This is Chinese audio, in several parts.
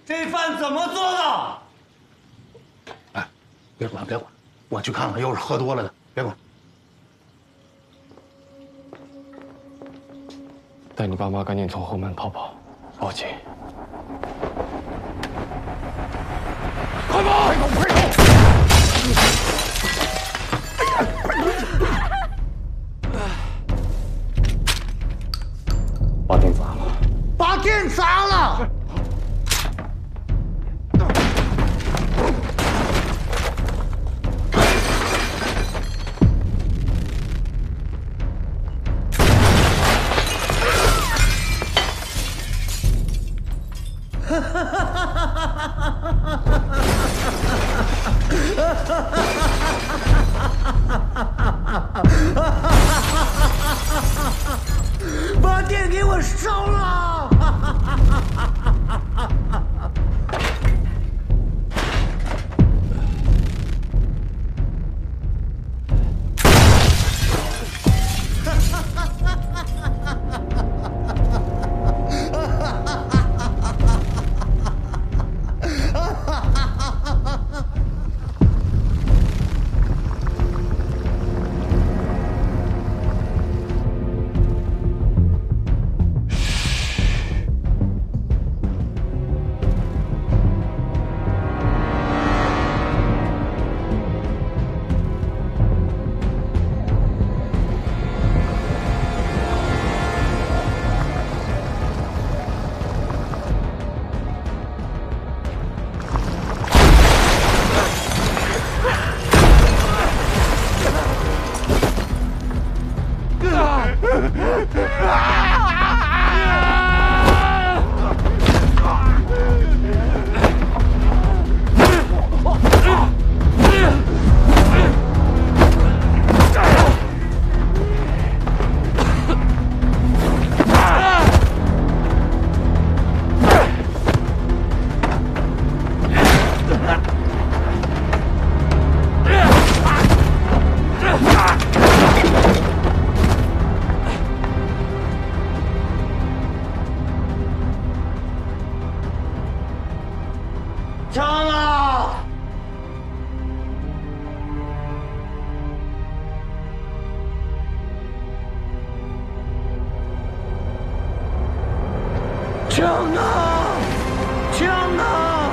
这饭怎么做的？ 哎，别管，别管，我去看看，又是喝多了的，别管。 带你爸妈赶紧从后门逃跑，报警！ 快跑！快跑！快跑！ 把店砸了！ 把店砸了！把店给我烧了！枪啊！枪啊！枪啊！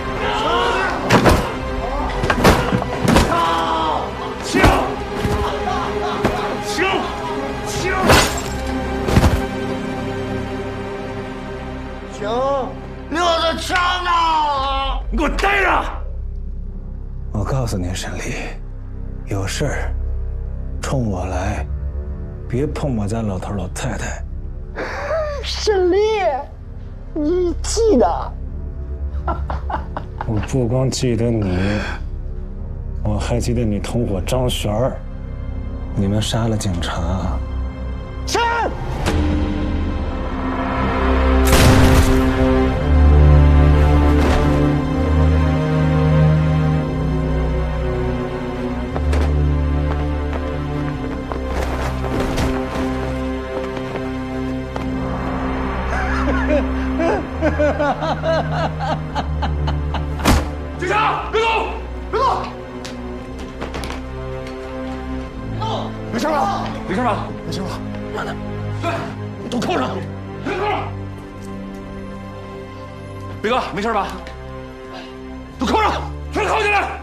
枪！撂着枪啊！ 你给我待着！ 我告诉你，沈丽，有事儿冲我来，别碰我家老头老太太。 沈丽，你记得？ 我不光记得你，我还记得你同伙张璇儿，你们杀了警察。 是。 警察，别动！别动！ 没事吧？ 没事吧？ 没事吧？ 慢点。对， 都扣上！ 别扣上！别哥，没事吧？ 都扣上！ 全铐起来！